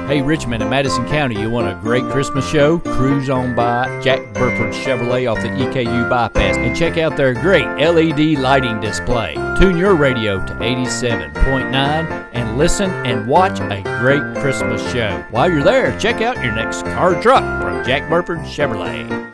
Hey, Richmond and Madison County, you want a great Christmas show? Cruise on by Jack Burford Chevrolet off the EKU bypass and check out their great LED lighting display. Tune your radio to 87.9 and listen and watch a great Christmas show. While you're there, check out your next car or truck from Jack Burford Chevrolet.